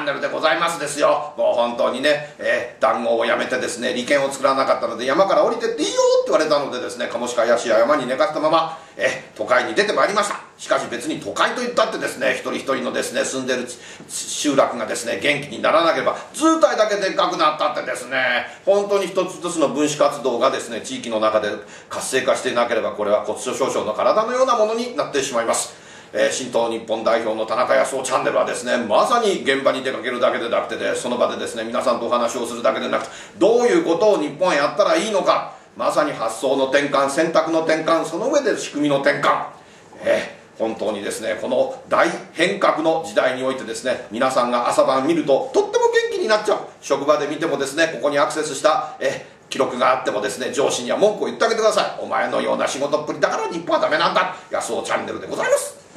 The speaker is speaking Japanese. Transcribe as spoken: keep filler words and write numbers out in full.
ネルでございますですよ。もう本当にね、えー、談合をやめてですね、利権を作らなかったので山から降りてっていいよって言われたのでですね、カモシカヤシや山に寝かせたまま、えー、都会に出てまいりました。しかし別に都会といったってですね、一人一人のですね、住んでる集落がですね、元気にならなければ、図体だけでっかくなったってですね、本当に一つ一つの分子活動がですね、地域の中で活性化していなければ、これは骨粗しょう症の体のようなものになってしまいます。えー、新党日本代表の田中康夫チャンネルはですね、まさに現場に出かけるだけでなくてで、その場でですね、皆さんとお話をするだけでなくて、どういうことを日本へやったらいいのか、まさに発想の転換、選択の転換、その上で仕組みの転換、えー本当にですね、この大変革の時代においてですね、皆さんが朝晩見るととっても元気になっちゃう。職場で見てもですね、ここにアクセスしたえ記録があってもですね、上司には文句を言ってあげてください。お前のような仕事っぷりだから日本はダメなんだ。安尾チャンネルでございます。